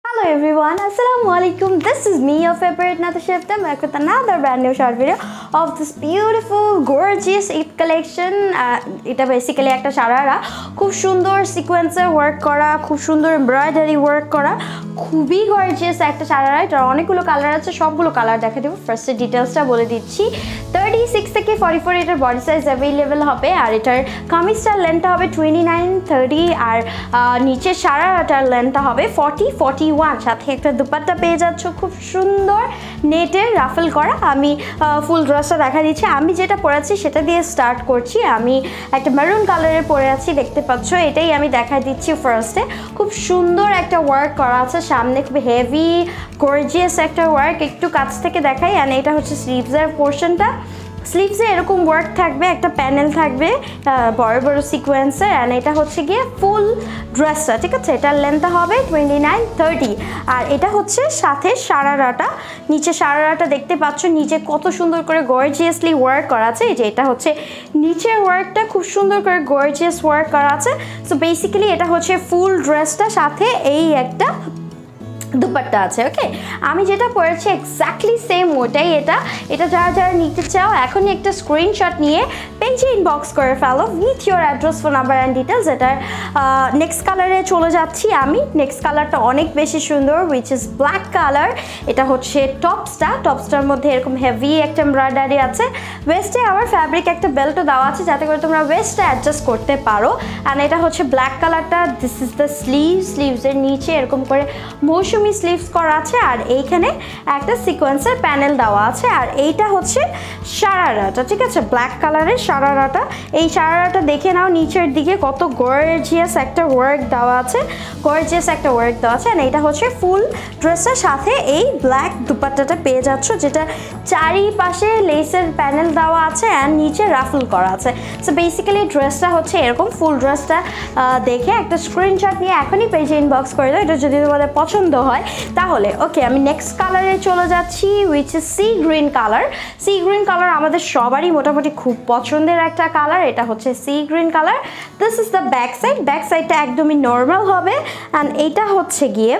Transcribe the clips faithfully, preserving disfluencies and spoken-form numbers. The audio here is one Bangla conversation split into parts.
Hello everyone, Assalamualaikum. This is me, your favorite Nata Shifta, back with another brand new short video of this beautiful, gorgeous Eid collection. It is basically একটা Sharara. খুব সুন্দর সিকোয়েন্সে ওয়ার্ক করা, খুব সুন্দর এমব্রয়ডারি ওয়ার্ক করা, খুবই গর্জিয়াস একটা Sharara. এটার অনেকগুলো কালার আছে, সবগুলো কালার দেখা দেব। ফার্স্টে ডিটেইলসটা বলে দিচ্ছি। thirty-six থেকে forty-four এটার বডি সাইজ अवेलेबल হবে আর এটার কামিজটার লেন্থটা হবে twenty-nine thirty আর নিচে Shararaটার লেন্থটা হবে forty forty-one সাথে একটা দুপাট্টা পেয়ে যাচ্ছ খুব সুন্দর নেটের রাফেল করা। আমি ফুল ড্রেসটা দেখা দিচ্ছি। আমি যেটা পরেছি সেটা দিয়ে স্টার্ট করছি। আমি একটা মেরুন কালারের পরে আছি, দেখতে পাচ্ছ। এটাই আমি দেখাই দিচ্ছি ফার্স্টে। খুব সুন্দর একটা ওয়ার্ক করা আছে সামনে, খুব হেভি গর্জিয়াস একটা ওয়ার্ক। একটু কাছ থেকে দেখাই। আর এটা হচ্ছে স্লিভসের পোর্শনটা। স্লিভসে এরকম ওয়ার্ক থাকবে, একটা প্যানেল থাকবে বড় বড় সিকোয়েন্সের। অ্যান্ড এটা হচ্ছে গিয়ে ফুল ড্রেসটা, ঠিক আছে। এটার লেন্থটা হবে twenty-nine thirty আর এটা হচ্ছে সাথে Shararaটা। নিচে Shararaটা দেখতে পাচ্ছ, নিচে কত সুন্দর করে গর্জিয়াসলি ওয়ার্ক করা আছে। এই যে এটা হচ্ছে নিচের ওয়ার্কটা, খুব সুন্দর করে গর্জিয়াস ওয়ার্ক করা আছে। সো বেসিক্যালি এটা হচ্ছে ফুল ড্রেসটা, সাথে এই একটা দুপাট্টা আছে। ওকে, আমি যেটা পরেছি এক্স্যাক্টলি সেম ওটাই। এটা এটা যারা যারা নিতে চাও এখনই একটা স্ক্রিনশট নিয়ে পেজে ইনবক্স করে ফেলো with your address, phone number and details. এটার নেক্সট কালারে চলে যাচ্ছি আমি। নেক্সট কালারটা অনেক বেশি সুন্দর, উইচ ইজ ব্ল্যাক কালার। এটা হচ্ছে টপসটা। টপসটার মধ্যে এরকম হেভি একটা এমব্রয়ডারি আছে। ওয়েস্টে আবার ফ্যাব্রিক একটা বেল্টও দেওয়া আছে যাতে করে তোমরা ওয়েস্টটা অ্যাডজাস্ট করতে পারো। অ্যান্ড এটা হচ্ছে ব্ল্যাক কালারটা। This is the sleeve. স্লিভসের নিচে এরকম করে মৌসুমি স্লিভস করা আছে আর এইখানে একটা সিকোয়েন্সের প্যানেল দেওয়া আছে। আর এইটা হচ্ছে Shararaটা, ঠিক আছে, ব্ল্যাক কালারের Shararaটা। এই Shararaটা দেখে নাও, নিচের দিকে কত গর্জিয়াস একটা ওয়ার্ক দেওয়া আছে, গর্জিয়াস একটা ওয়ার্ক দেওয়া আছে। আর এইটা হচ্ছে ফুল ড্রেসের সাথে এই ব্ল্যাক দুপাট্টাটা পেয়ে যাচ্ছ, যেটা চারিপাশে লেসের প্যানেল দেওয়া আছে অ্যান্ড নিচে রাফল করা আছে। সো বেসিক্যালি ড্রেসটা হচ্ছে এরকম। ফুল ড্রেসটা দেখে একটা স্ক্রিনশট নিয়ে এখনই পেজে ইনবক্স করে দাও এটা যদি তোমাদের পছন্দ হয় তাহলে। ওকে, আমি নেক্সট কালারে চলে যাচ্ছি, which is sea green colour. Sea green colour আমাদের সবারই মোটামুটি খুব পছন্দের একটা কালার। এটা হচ্ছে sea green colour. This is the back side. Back সাইডটা একদমই নর্মাল হবে। অ্যান্ড এইটা হচ্ছে গিয়ে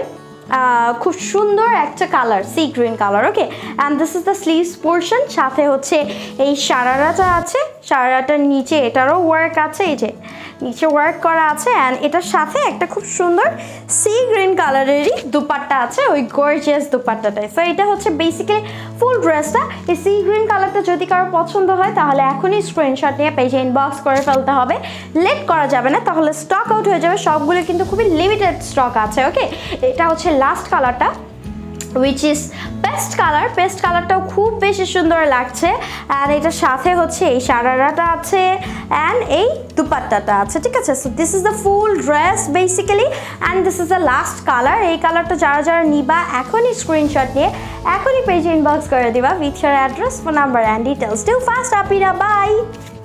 খুব সুন্দর একটা colour, sea green colour. Okay, and this is the sleeves portion. সাথে হচ্ছে এই Shararaটা আছে। Shararaটার নিচে এটারও ওয়ার্ক আছে, এই যে নিচে ওয়ার্ক করা আছে। অ্যান্ড এটার সাথে একটা খুব সুন্দর সি গ্রিন কালারেরই দুপাট্টা আছে, ওই গর্জিয়াস দুপাট্টাটায়। সো এটা হচ্ছে বেসিক্যালি ফুল ড্রেসটা। এই সি গ্রিন কালারটা যদি কারো পছন্দ হয় তাহলে এখনই স্ক্রিনশট নিয়ে পেজে ইনবক্স করে ফেলতে হবে, লেট করা যাবে না, তাহলে স্টক আউট হয়ে যাবে। সবগুলো কিন্তু খুবই লিমিটেড স্টক আছে। ওকে, এটা হচ্ছে লাস্ট কালারটা, which is paste colour. Paste কালারটাও খুব বেশি সুন্দর লাগছে। অ্যান্ড এটার সাথে হচ্ছে এই Shararaটা আছে অ্যান্ড এই দুপাট্টাটা আছে, ঠিক আছে। So this is the full dress basically and this is the last colour. এই কালারটা যারা যারা নিবা এখনই স্ক্রিনশট নিয়ে এখনই পেজে ইনবক্স করে দিবা with your address, phone number and details. Till fast, আপিরা, বাই।